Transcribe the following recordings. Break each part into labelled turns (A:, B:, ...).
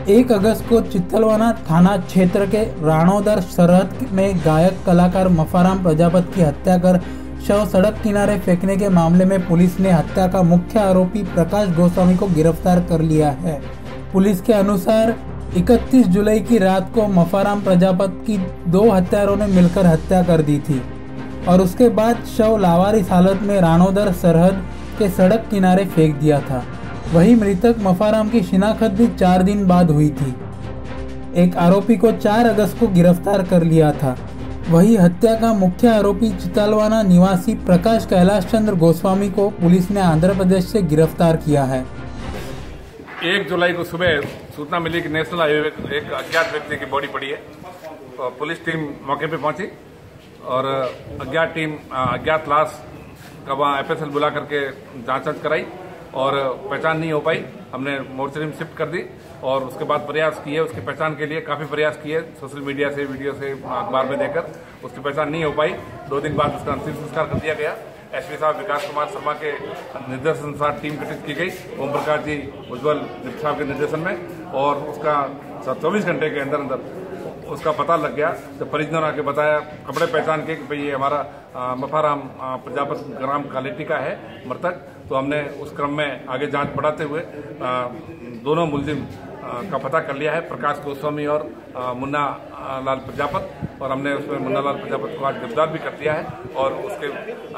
A: 1 अगस्त को चित्तलवाना थाना क्षेत्र के राणोदर सरहद में गायक कलाकार मफाराम प्रजापत की हत्या कर शव सड़क किनारे फेंकने के मामले में पुलिस ने हत्या का मुख्य आरोपी प्रकाश गोस्वामी को गिरफ्तार कर लिया है। पुलिस के अनुसार 31 जुलाई की रात को मफाराम प्रजापत की 2 हत्यारों ने मिलकर हत्या कर दी थी और उसके बाद शव लावारिस हालत में राणोदर सरहद के सड़क किनारे फेंक दिया था। वही मृतक मफाराम की शिनाख्त भी 4 दिन बाद हुई थी। एक आरोपी को 4 अगस्त को गिरफ्तार कर लिया था। वही हत्या का मुख्य आरोपी चित्तलवाना निवासी प्रकाश कैलाश चंद्र गोस्वामी को पुलिस ने आंध्र प्रदेश से गिरफ्तार किया है।
B: 1 जुलाई को सुबह सूचना मिली कि नेशनल हाईवे पे एक अज्ञात व्यक्ति की बॉडी पड़ी है। तो पुलिस टीम मौके पे पहुंची और अज्ञात लाश का वहाँ FSL बुला करके जांच कराई और पहचान नहीं हो पाई। हमने मोर्चरी में शिफ्ट कर दी और उसके बाद प्रयास किए, उसकी पहचान के लिए काफ़ी प्रयास किए, सोशल मीडिया से, वीडियो से, अखबार में देकर उसकी पहचान नहीं हो पाई। 2 दिन बाद उसका अंतिम संस्कार कर दिया गया। SP साहब विकास कुमार शर्मा के निर्देश अनुसार टीम गठित की गई, ओम प्रकाश जी उज्ज्वल साहब के निर्देशन में, और उसका 24 घंटे के अंदर अंदर उसका पता लग गया। तो परिजनों ने आके बताया, कपड़े पहचान के कि भाई ये हमारा मफाराम प्रजापत ग्राम कालेटी का है मृतक। तो हमने उस क्रम में आगे जांच बढ़ाते हुए दोनों मुलजिम का पता कर लिया है, प्रकाश गोस्वामी और मुन्ना लाल प्रजापत, और हमने उसमें मुन्ना लाल प्रजापत को आज गिरफ्तार भी कर दिया है और उसके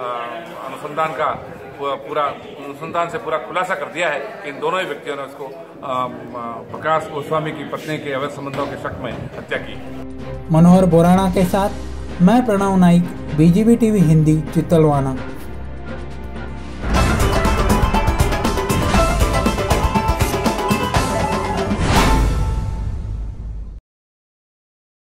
B: अनुसंधान से पूरा खुलासा कर दिया है कि इन दोनों ही व्यक्तियों ने उसको प्रकाश गोस्वामी की पत्नी के अवैध संबंधों के शक में हत्या की।
A: मनोहर बोराणा के साथ मैं प्रणव नाइक, BGB TV हिंदी, चित्तलवाना।